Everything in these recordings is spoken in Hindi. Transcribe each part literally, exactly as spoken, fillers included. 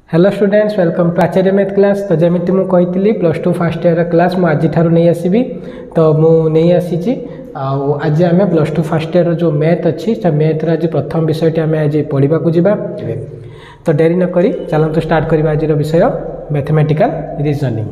Hello students, welcome to Acharya math class. तो जमी मुझे कही plus two first year class मुझे आज ठार नहीं आसबि, तो मुझे आसी आज आम प्लस टू फास्ट इयर जो मैथ अच्छी मैथ आज प्रथम विषय आम आज पढ़ा जा। तो डेरी नक चलते स्टार्ट करवा आज विषय मैथमेटिकल रीजनिंग।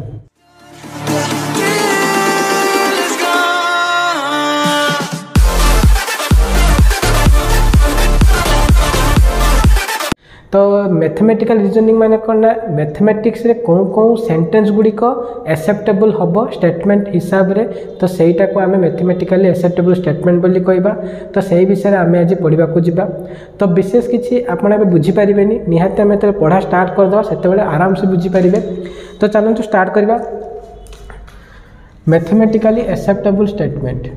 तो मैथमेटिकल रीजनिंग माने कौन ना मैथमेटिक्स रे कौन कौन सेंटेंस गुड़िक एक्सेप्टेबल हम स्टेटमेंट हिसाब रे, तो सहीटा को आम मैथमेटिकली एक्सेप्टेबल स्टेटमेंट बोली कहबा। तो सही विषय आम आज पढ़ा जा। तो विशेष किसी आपड़ बुझीपारे निहाती आम जो पढ़ा स्टार्ट करदे से आराम से बुझीपारे। तो चलते स्टार्ट करवा मैथमेटिकली एक्सेप्टेबल स्टेटमेंट।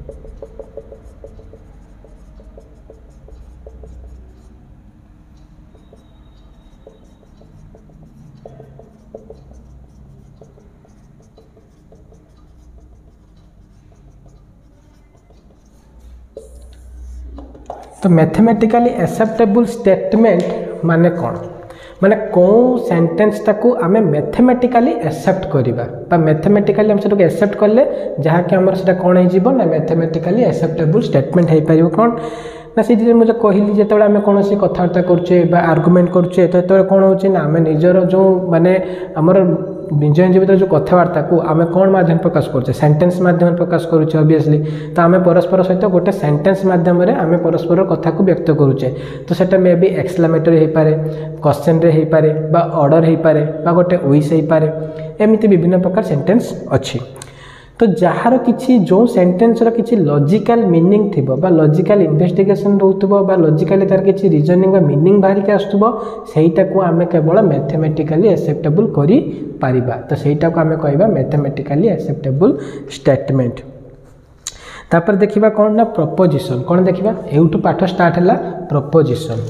तो मैथमेटिकली एक्सेप्टेबल स्टेटमेंट माने कौन माने कौन सेंटेंस ताकू आमे मैथमेटिकली एक्सेप्ट करिबा मैथमेटिकली हम सेटा एक्सेप्ट करले जहाँ कि हमर सेटा कौन है जीवन ना मैथमेटिकली एक्सेप्टेबल स्टेटमेंट है पारिबो कौन ना से मुझे कहली जो आम कौन सी कथबार्ता करुचे आर्गुमेंट करुचे तो ये कौन हो ना आम निजर जो माने आमर निज निज भर जो कथबार्ता को आम कौन माध्यम प्रकाश करुचे सेंटेंस माध्यम प्रकाश करुचे ऑब्वियसली। तो आम परस्पर सहित गोटे सेंटेंस माध्यम आम परस्पर कथा को व्यक्त करुचे, तो सेटा मे बी एक्सक्लेमेटरी हो पारे, क्वेश्चन रे हो पारे, बा ऑर्डर हो पारे, बा गोटे विश हो पारे, एमती विभिन्न प्रकार सेंटेंस अच्छी। तो जार किसी जो सेंटेंस रो किसी लॉजिकल मीनिंग थी बा लॉजिकल इन्वेस्टिगेशन रोथबो बा लॉजिकली तार किसी रीजनिंग बा मीनिंग बाहर के आसुबो सेटा को आम केवल मैथमेटिकली एक्सेप्टेबल करि पारिबा। तो सेटा को आम कहबा मैथमेटिकली एक्सेप्टेबल स्टेटमेंट। तापर देखिबा कौन ना प्रपोजिशन। कौन देखिबा एउटू पाठ स्टार्ट हैला प्रपोजिशन।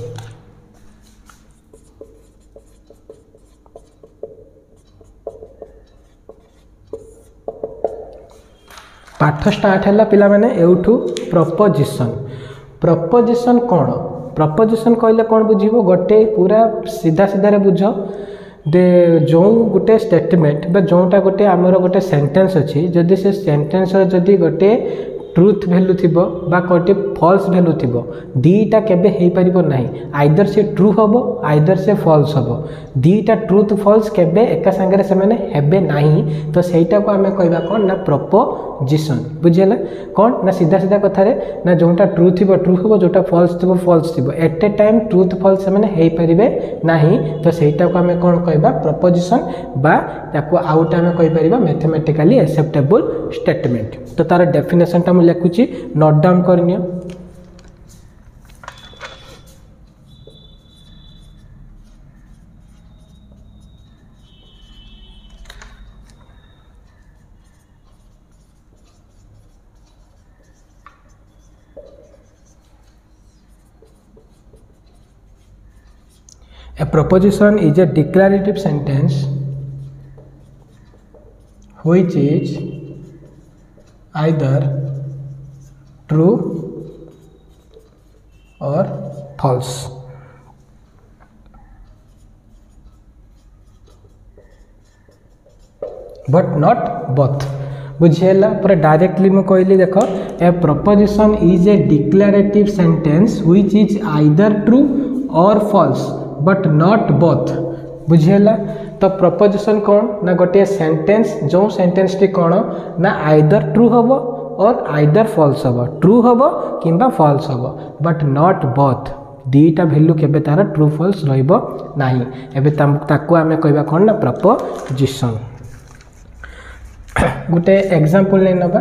पाठ स्टार्ट है पिला माने एउठू प्रपोजिशन। प्रपोजिशन कौन प्रपोजिशन कहले कौन बुझीबो गोटे पूरा सीधा सीधा रे बुझ दे जो गोटे स्टेटमेंट बा जोटा गोटे आमर गोटे सेंटेंस अच्छी जदि से सेंटेंस जदि गोटे ट्रुथ वैल्यू थी बा गोटे फॉल्स वैल्यू थी दीटा केबे हे परिबो नहीं, आइदर से ट्रू हम आइदर से फॉल्स हम दीटा ट्रुथ फॉल्स केबे एका संगे से माने हेबे नहीं। तो सेटा को आमे कहबा कौन ना प्रपोजिशन। बुझिला कौन ना सीधा सीधा कथा रे ना जोटा ट्रू थी ट्रू हम जोटा फॉल्स थी फॉल्स थी at a time truth false से माने हे परिबे नहीं। तो सेटा को आमे कौन कहबा प्रपोजिशन बा ताको आउट आमे कहि परिबा मैथमेटिकली एक्सेप्टेबल स्टेटमेंट। तो तार डेफिनेशन टा लिखुची नोट डाउन करनियो। A proposition is a declarative sentence which is either true or false. But not both. बुझेला पूरा डायरेक्टली मु कहली देख a proposition is a declarative sentence which is either true or false but not both. बुझेला तो प्रपोजिशन कौन ना गोटे सेंटेंस जो सेंटेंस टी कौन ना आइदर ट्रू हम और आइदर फॉल्स हम ट्रू हम किंबा फॉल्स हम बट नॉट बोथ दीटा वैल्यू केबे तार ट्रू फॉल्स रहइबो नाही। एबे ताकू आमे कहबा कौन ना प्रपोजिशन। गोटे एग्जांपल ले नबा।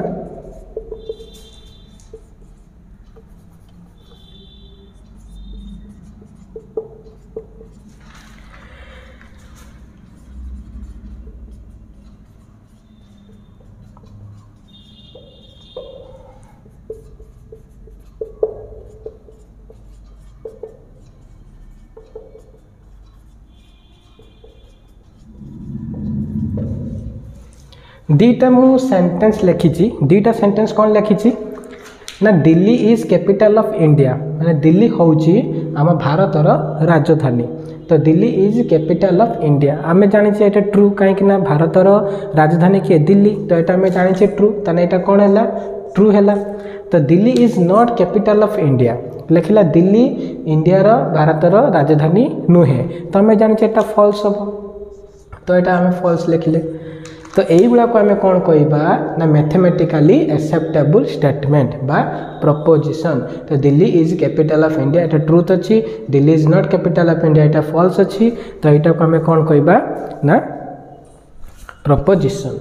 दीटा मु सेंटेंस लिखी दीटा सेंटेंस कौन लिखी ना Delhi is capital of India माने दिल्ली हूँ आम भारतर राजधानी तो Delhi is capital of India आमे जानिछे एटा ट्रू कहीं ना भारतर राजधानी किए दिल्ली तो एटा आमे जानिछे ट्रू तने एटा कोन हैला ट्रू हैला। तो Delhi is not capital of India लिखला दिल्ली इंडिया रो भारतर राजधानी नुहे तो आमे जानिछे एटा फॉल्स हम तो एटा आमे फॉल्स लिखले। तो यही गुड़ा को आम कौन कहबा ना मैथमेटिकली एक्सेप्टेबल स्टेटमेंट बा प्रपोजिशन। तो Delhi is capital of India एटा ट्रूथ अच्छी Delhi is not capital of India एटा फॉल्स अच्छी तो यहाँ को आम कौन कहबा ना प्रपोजिशन।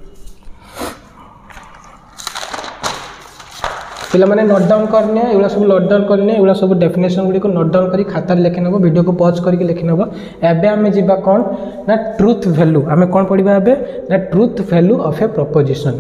पिला माने नोट डाउन करने एगुला सब नोट डाउन करने एगुला सब डेफिनेशन गुडी को नोट डाउन करी खातार लिखि नबो वीडियो को पॉज करके लिखि नबो। एबे आमे जिबा कोन ना ट्रुथ वैल्यू आमे कोन पढिबा एबे ना truth value of a proposition.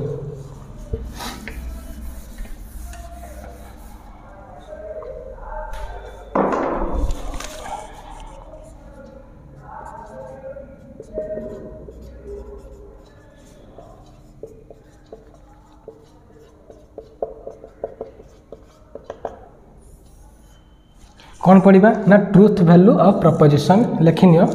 कौन पढ़ा ना ट्रुथ वैल्यू ऑफ प्रपोजिशन लिखिनियो।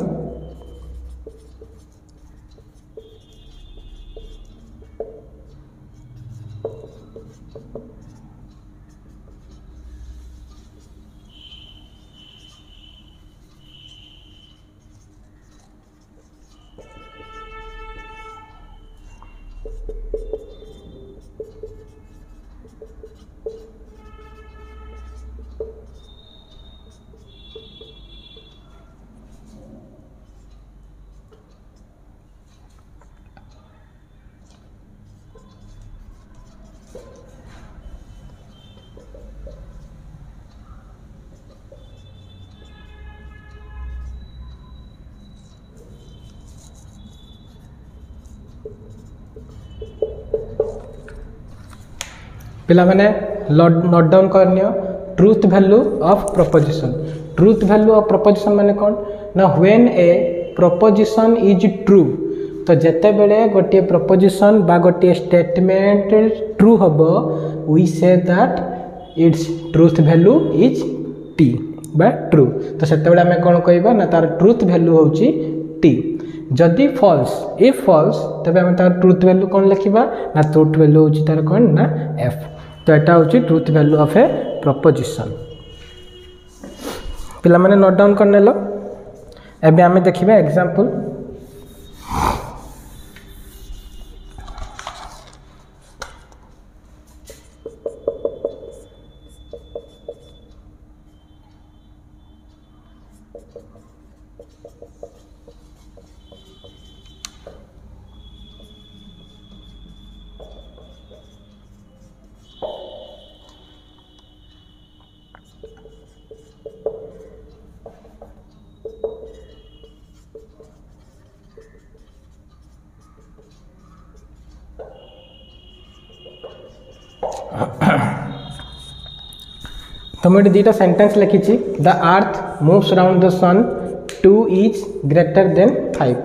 पिला माने नोट डाउन करनियो truth value of proposition. Truth value of proposition माने कौन ना when a proposition is true तो जेते बेले गोटे प्रपोजिशन बा गोटे स्टेटमेंट ट्रू हबो we say that its truth value is T बा ट्रू तो सेते बेले हमें कौन कहबा ना तार ट्रुथ वैल्यू होची टी। जदि फॉल्स इफ फॉल्स तबे हम तार ट्रुथ वैल्यू कौन लिखिबा ना ट्रुथ वैल्यू होची तार कौन ना एफ तो एटा होची truth value of a proposition. पिला माने नोट डाउन करने लो एबे हमें देखिबा एग्जांपल। तो मुझे दुटा सेंटेंस लिखी the earth moves around the sun two is greater than five.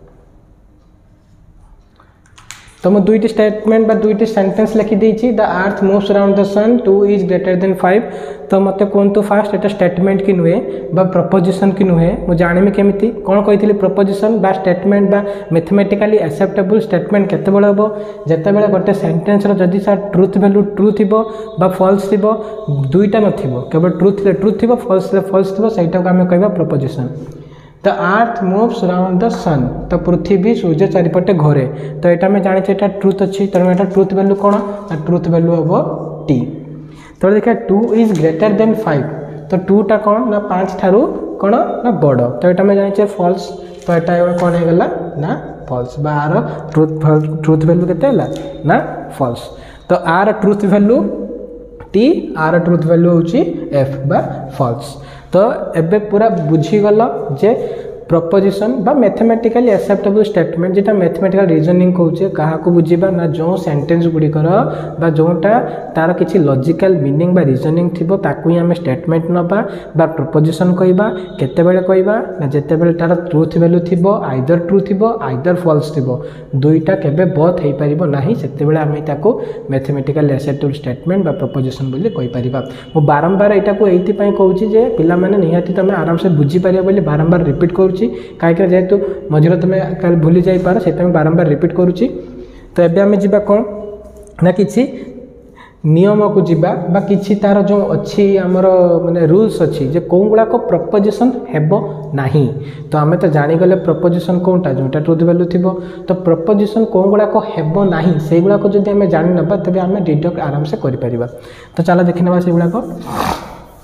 तो मुझे दुईटी स्टेटमेंट बा दुईटी सेंटेंस लिखी देछि the earth moves around the sun two is greater than five. तो मते कोन तो फास्ट एटा स्टेटमेंट कि नुहे बा प्रपोजिशन कि नुहे मु जानिमी केमिति कोन कहितली प्रपोजिशन बा स्टेटमेंट बा मैथमेटिकली एक्सेप्टेबल स्टेटमेंट केते बेले हबो जेते बेले गोटे सेंटेंस रो जदी सा ट्रुथ वैल्यू ट्रू थिबो बा फॉल्स थिबो दुईटा नथिबो केवल ट्रुथ ले ट्रुथ थिबो फॉल्स ले फॉल्स थिबो सेटा को हम कहबा proposition. The earth moves around the sun तो पृथ्वी सूर्य चारिपटे घोरे तो यहाँ में जानी ट्रुथ अच्छी तेणु यहाँ ट्रुथ वैल्यू कौन ट्रुथ वैल्यू हम टी। तो देखा two is greater than five तो टूटा कौन ना पाँच ठारू कौन ना बड़ तो यहाँ में जानी फॉल्स तो यहाँ कौन होगा ना फॉल्स बा आर ट्रुथ ट्रुथ वैल्यू के ना फॉल्स। तो आर ट्रुथ वैल्यू टी आर ट्रुथ वैल्यू हूँ एफ बा फॉल्स। तो एबे पूरा बुझीगल जे प्रपोजिशन बा मैथमेटिकली एक्सेप्टेबल स्टेटमेंट जेटा मैथमेटिकल रीजनिंग कहूचे क्या बुझा ना जो सेंटेंस गुड़िकर बा जोटा तार किसी लॉजिकल मीनिंग बा रीजनिंग थी ताकू ही आम स्टेटमेंट नवा बा प्रपोजिशन कहवा केतेबेले कहवा ना जेतेबेले तार ट्रुथ वैल्यू थी आइदर ट्रू थी आइदर फॉल्स थी दुईटा केबे बोथ हो पारिबो नाही सेतेबेले आमे ताको मैथमेटिकल एक्सेप्टेबल स्टेटमेंट बा प्रपोजिशन बोली कहि परिबा। मु बारंबार एटा को एथि पई कहूची जे पिला माने निहाती तमे आराम से बुझी पारिबो बोली बारंबार रिपीट करूची काहे जेहेतु मझिरे तमे काल भूली जाई पार से तमे बारंबार रिपीट करूची। तो एबे आमे जिबा कोन ना किछि नियम को जीवा बा किछि तार जो अच्छी आमर माने रूल्स अच्छी जे कौन गुड़ाक प्रपोजिशन हेबो नाही। तो आमे तो जानीगले प्रपोजिशन कौनटा जोटा ट्रुथ वैल्यू थी तो प्रपोजिशन कौन गुड़ाक हेबो नाही से गुड़ाक जदि आमे जानि नबा तबे आमे डिडक्ट आराम से करि परिबा। तो चला देखि नबा से गुड़ाक।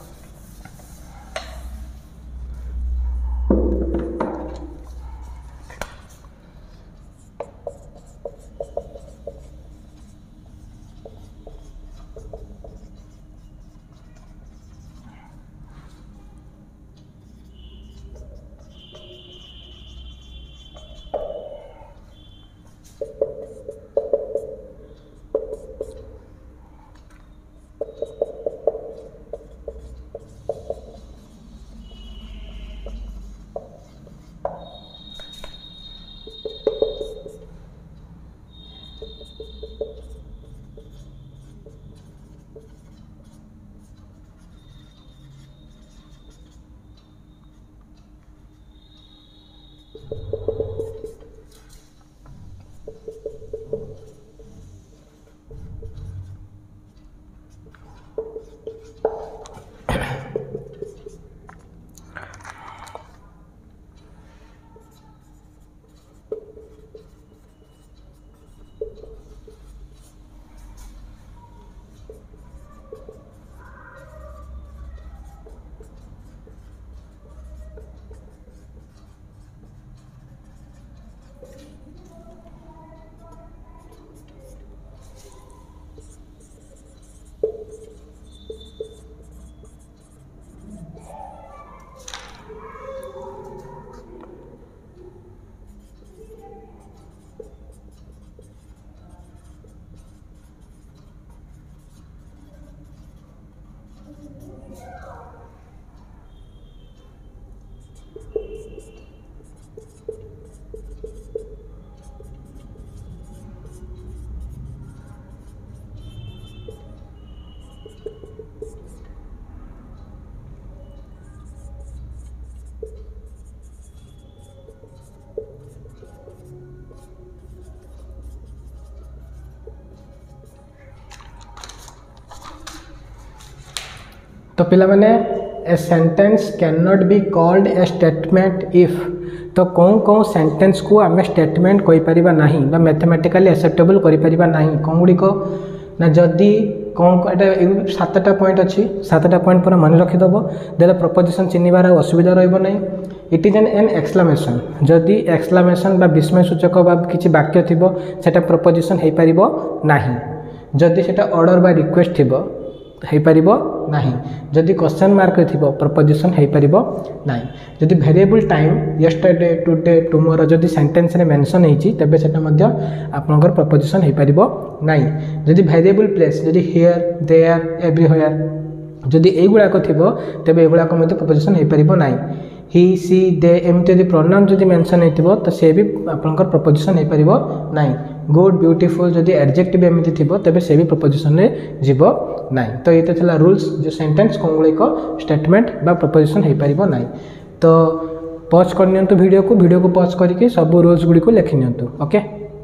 तो पिला माने a sentence can not be called a statement if तो कौन कौन सेंटेंस को आम स्टेटमेंट कहि परिबा नाही बा मैथमेटिकली एक्सेप्टेबल करि परिबा नाही कौन गुडी को ना जदी कौन एटा सातटा पॉइंट अच्छी सातटा पॉइंट पूरा मन रखी दबो देले प्रपोजिशन चिन्हिबार असुविधा रहइबो नाही। It is an an exclamation जदि एक्सक्लेमेशन बा विस्मय सूचक बा किछि वाक्य थिबो सेटा प्रपोजिशन हे परिबो नाही। जदि सेटा ऑर्डर बा रिक्वेस्ट थिबो हे परिबो नाही। जदि क्वेश्चन मार्क थिबो प्रपोजिशन हे परिबो नाही। जदि variable time yesterday today tomorrow जदि सेंटेंस रे मेंशन हेची तबे सेटा मध्य आपनकर प्रपोजिशन हे परिबो नाही। जदि वेरिएबल प्लेस जदि हियर देयर एवरीवेयर जदि ए गुडा को थिबो तबे ए गुडा को मध्य प्रपोजिशन हे परिबो नाही। ही सी दे एमते जदि प्रोनाउन जदि मेंशन हेतिबो तो से भी आपनकर प्रपोजिशन हे परिबो नाही। गुड ब्यूटीफुल जदि एडजेक्टिव एमती थिबो तबे से भी प्रपोजिशन रे जीवो नाही। तो ये तो चला रूल्स जो सेंटेंस कौन गुड़िक स्टेटमेंट बा प्रपोजिशन हो पारिबो नाही। तो पॉज कर नियंतु वीडियो को वीडियो को पॉज करके सब रूल्स गुड़ी को लिखि नियंतु। ओके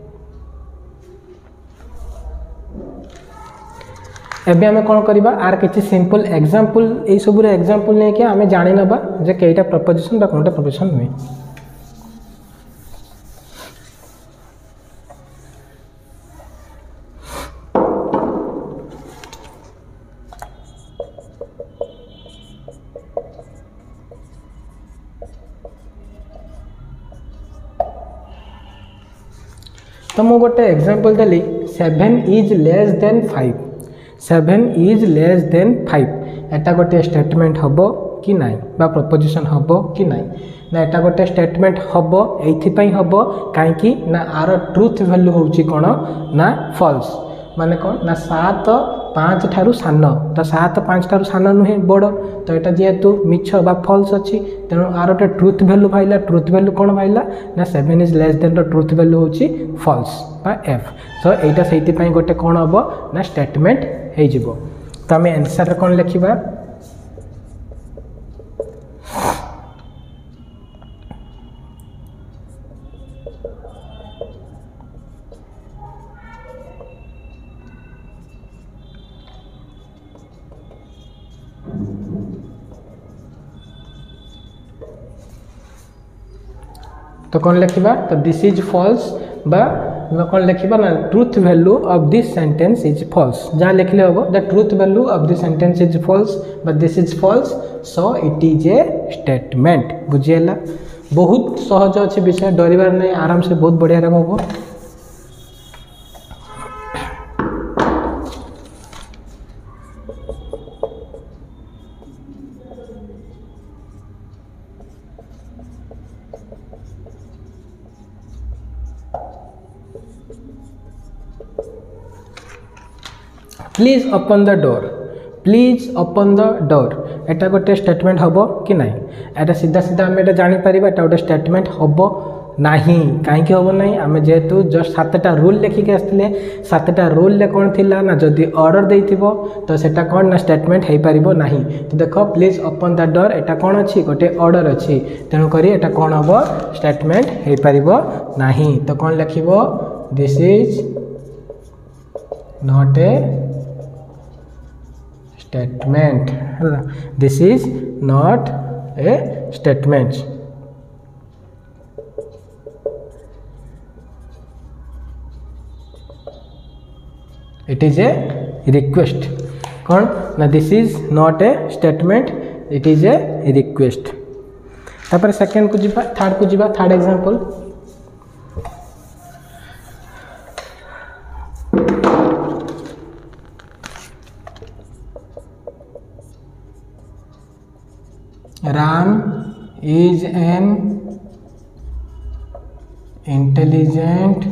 एबे आमे कोन करबा आर किछि सिंपल एग्जांपल ए सब रे एग्जांपल नै कि आमे जानि नबा जे केइटा प्रपोजिशन बा कोनटा प्रपोजिशन नुय। तो मु गोटे एग्जांपल देली seven is less than five seven is less than five एटा गोटे स्टेटमेंट हबो कि नाई बा प्रपोजिशन हबो कि नाई ना एटा गोटे स्टेटमेंट हबो एइथिपई हबो काहेकि ना आर ट्रुथ वैल्यू होउची कोन ना फॉल्स माने कोन ना सात पाँच ठारू सान तो सात पाँच ठारू सान नुहे बड़ तो यहाँ जेहेतु मिछ बा फॉल्स अच्छी तेणु आर गोटे ट्रुथ वैल्यू भाइला ट्रुथ वैल्यू कौन भाइला ना seven is less than the truth value होची फॉल्स बा एफ तो यहाँ से गोटे कौन हम ना स्टेटमेंट हो तो आम आंसर कौन लिखा तो कौन लिखा तो दिस इज फॉल्स बा कौन लिखा ना truth value of this sentence is false जहाँ लिखले हम the truth value of this sentence is false but this is false so it is a statement बुझीगला बहुत सहज अच्छे विषय डरबार नहीं आराम से बहुत बढ़िया हम please open the door please open the door एटा गोटे स्टेटमेंट हम कि ना एटा सीधा सीधा आम एटा जापर एटा गोटे स्टेटमेंट हम ना कहीं हम ना आम जेहेतु जस्ट सातटा रूल लिखिक आसते सातटा रूल कौन थी ना जदि ऑर्डर देती तो सेटा कौन ना स्टेटमेंट हो पार ना तो देख प्लीज ओपन द डोर एटा कौन अच्छी गोटे ऑर्डर अच्छी तेणुक एटा कौन हम स्टेटमेंट हो पार ना तो कौन लिख this is not a statement this is not a statement it is a request कौन ना this is not a statement it is a request तापर सेकंड को जीवा थर्ड को जीवा third example Ram is an intelligent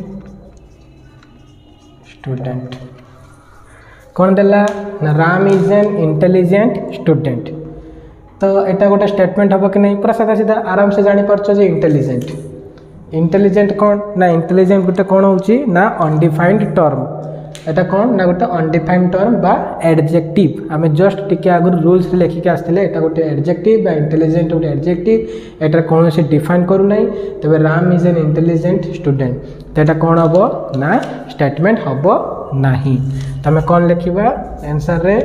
student कौन देला ना Ram is an intelligent student तो एटा गोटे स्टेटमेंट हम कि नहीं पूरा सीधा सीधा आराम से जानी पारछ जे इंटेलिजेंट इंटेलिजेंट कौन ना इंटेलिजेंट गोटे कौन होची ना अनडिफाइंड टर्म एटा कौन ना गोटे अनडिफाइंड टर्म बा एडजेक्टिव आम जस्ट टिके आगु रूल्स लिखिक आसते एटा गोटे एडजेक्टिव बा इंटेलिजेंट गोटे एडजेक्टिव एटा कौन से डिफाइन करू नहीं तबे Ram is an intelligent student तो एटा कौन हम ना स्टेटमेंट हम नहीं तो आम कौन लिखा आंसर रे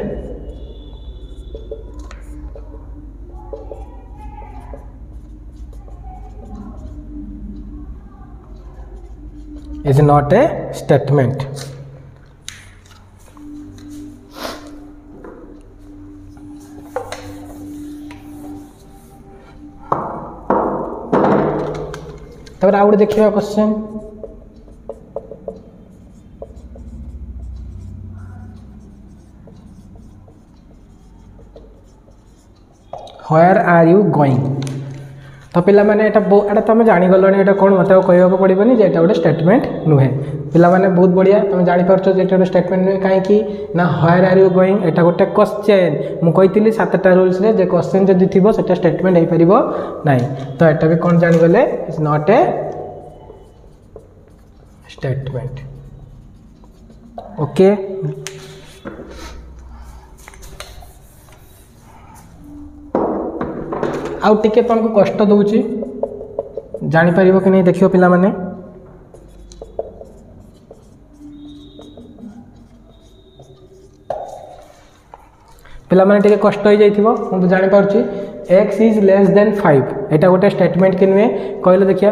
इज नॉट ए स्टेटमेंट तब आउ देखा question where are you going तो पिला माने एटा एटा तुम जानीगलनी एटा कौन मत कहवाक पड़ोनी जे गोटे स्टेटमेंट नुहे पिला माने बहुत बढ़िया तुम जापर गोटे स्टेटमेंट नुहे कहीं ना व्हेयर आर यू गोइंग एटा गोटे क्वेश्चन मुझे सातटा रूल्स रे जे क्वेश्चन जदि थी सेटा स्टेटमेंट हो पार ना तो एटा भी कौन जानीगले is not a statement okay आउ टिके तुमको कष्ट दूची जापर कि नहीं देखियो पिला माने पिला माने टिके कष्ट हो जाइथिबो मु जानि पारछि x is less than five एटा गोटे स्टेटमेंट कि नुहे कहले देखिया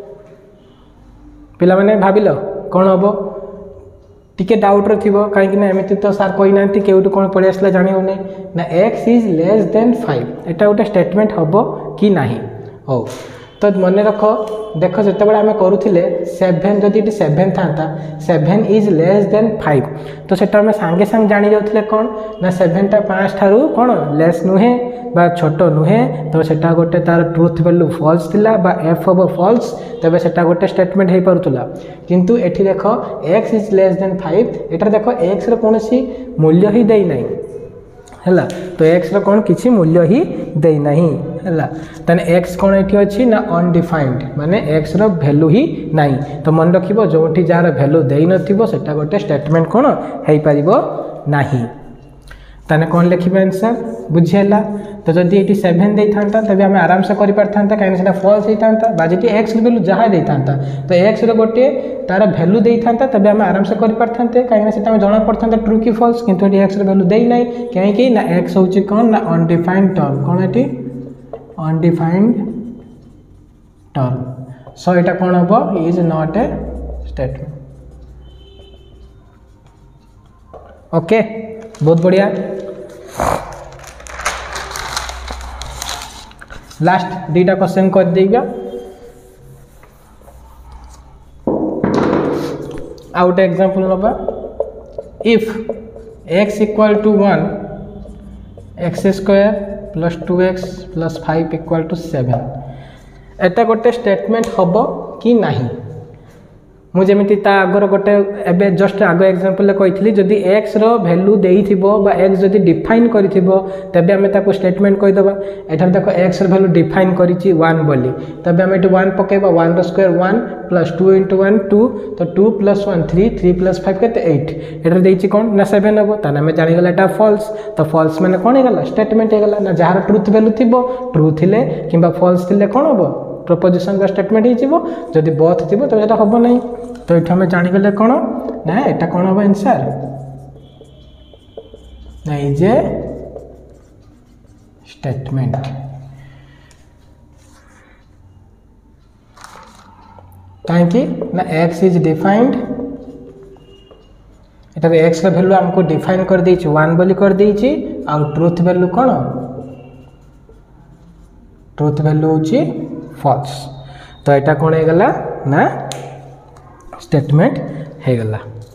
पिला माने भाबिलो कौन हम टिके डाउट रे थिबो काहे ना एमिति तो सार कहि नांती केउटु कोन पड़े आसला जानि होने ना x is less than five एटा गोटे स्टेटमेंट हबो कि नाही हो तो मन रख देख जिते बड़े आम करूले सेभेन जदि सेभेन था seven is less than five तो सेटा आम सांगे सांगे जानी जाऊे कौन ना सेभेनटा पाँच ठारू कौन लेस नुहे बा छोट नुहे तो सेटा गोटे तार ट्रुथ वैल्यू फॉल्स थिला बा एफ हम फॉल्स तबे सेटा गोटे स्टेटमेंट हो पारुला किंतु एठी देखो x is less than five एटा देखो x रो कोनसी मूल्य ही देई नाही हैला तो x रो कोन किछि मूल्य ही देई नाही हैला तने x कोन एठी अछि ना अनडिफाइंड माने x रो वैल्यू ही नाही तो मन रखिबो जोठी जार वैल्यू देई नथिबो सेटा गोटे स्टेटमेंट कोन हेई परिबो नाही तने कोन लिखिबे आंसर बुझियला तो जदि एटी सेवन दे थांता तबे हम आराम से करि परथांता काहे सेटा फॉल्स हे थांता बाजेटी x वैल्यू जहा दे थांता तो x रो गोटे तार वैल्यू दे थांता तबे हम आराम से करि परथांते काहे सेटा हम जाना परथांता ट्रू की फॉल्स किंतु एटी x रो वैल्यू देई नै काहे कि ना x होची कोन ना अनडिफाइंड टर्म कोन एटी अनडिफाइंड टर्म सो एटा कोन हबो is not a statement okay बहुत बढ़िया लास्ट दीटा क्वेश्चन कर देगा आउट एग्जांपल नबा if x equal to one x square plus two x plus five equal to seven एटा गोटे स्टेटमेंट हबो कि नाही मुझे आगर गोटे एवं जस्ट आग एग्जांपल कही जदि एक्स रो वैल्यू देइथिबो बा एक्स जदि डिफाइन करिथिबो तबे हमें ताको स्टेटमेंट कहि दबा एठार देखो एक्स रो वैल्यू डिफाइन करिछि वन बोली तबे हम एटू वन पकेबा वन रो square one plus two into one two तो two plus one three three plus five केते एट एठार देइछि कोन ना सेवन हबो ताने हमें जानि गला एटा फॉल्स तो फॉल्स माने कोन हे गला स्टेटमेंट हे गला ना जहार ट्रुथ वैल्यू थिबो ट्रू थिले किबा फॉल्स थिले कोन हबो प्रोपोजिशन बा स्टेटमेंट ही जीवो जदि बोथ थिबो तो एटा हबो नै तो एठा में जानि गले कोन ना एटा कोन हबो आंसर नै जे स्टेटमेंट काहे कि ना x इज डिफाइंड एटा x का वैल्यू हमको डिफाइन कर देछि वन बोली कर देछि आ ट्रुथ वैल्यू कोन ट्रुथ वैल्यू होछि फॉल्स तो एटा कोन हे गला ना स्टेटमेंट हे गला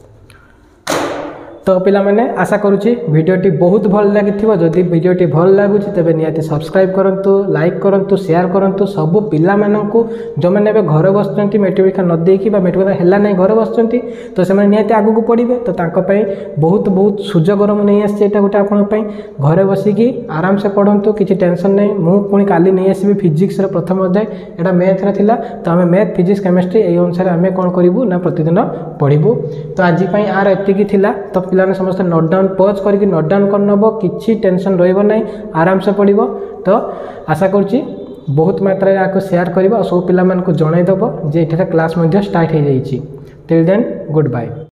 तो पिला माने आशा करूची वीडियोटी बहुत भल लागिथिबो जदि वीडियोटी भल लागुची तबे नियाती सब्सक्राइब करंतु लाइक करंतु शेयर करंतु सब पिला माननकु जो माने बे घर बसचंती मेट्रिक न देकी बा मेट्रिक हेला नै घर बसचंती तो से माने नियाती आगु को पढिबे तो तांको पई बहुत बहुत सुजोगरम नै आसी एटा गोटे आपन पई घरे बसी की आराम से पढंतु किछि टेंशन नै मु पुनी काली नै आसीबे फिजिक्स रे प्रथम अध्याय एटा मैथ रे थिला तो हमें मैथ फिजिक्स केमिस्ट्री एई अनुसार हमें कोन करिवु ना प्रतिदिन पढिबु तो आज पई आर एति की थिला तो पिलाने समस्त नोट डाउन पॉज करके नोट डाउन कर नबो किछि टेंशन रहइबो नै आराम से पढिबो तो आशा करछि बहुत मात्रा रे आको शेयर करबो सब पिला मन को जणाई दबो जे एठा क्लास मध्ये स्टार्ट हे जाईछि टिल देन गुड बाय।